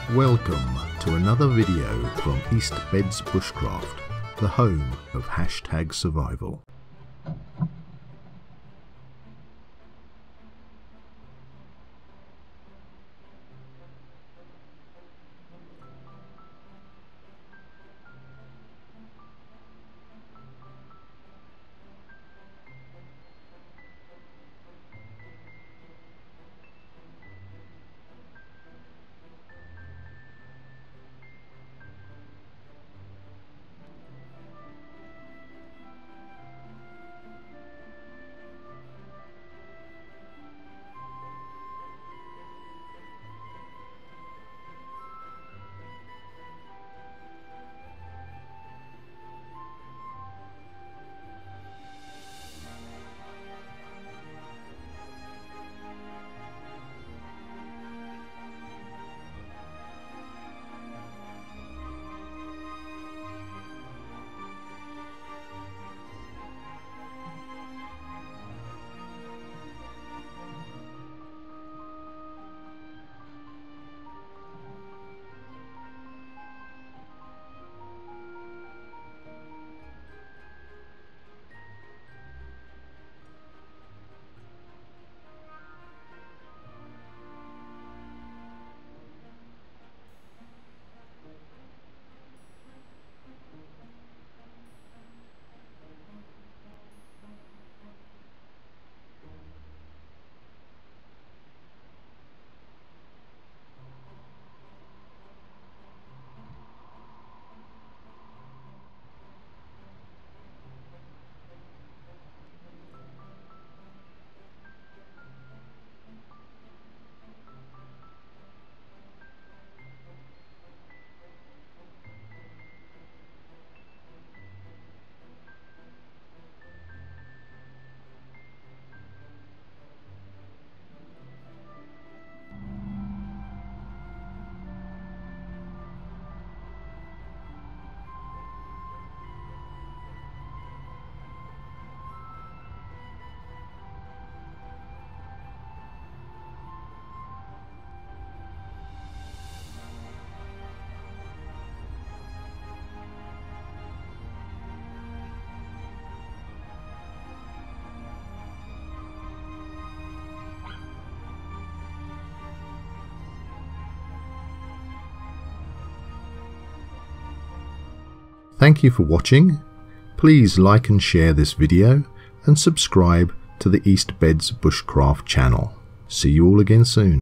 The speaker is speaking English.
Welcome to another video from East Beds Bushcraft, the home of #survival. Thank you for watching. Please like and share this video and subscribe to the East Beds Bushcraft channel. See you all again soon.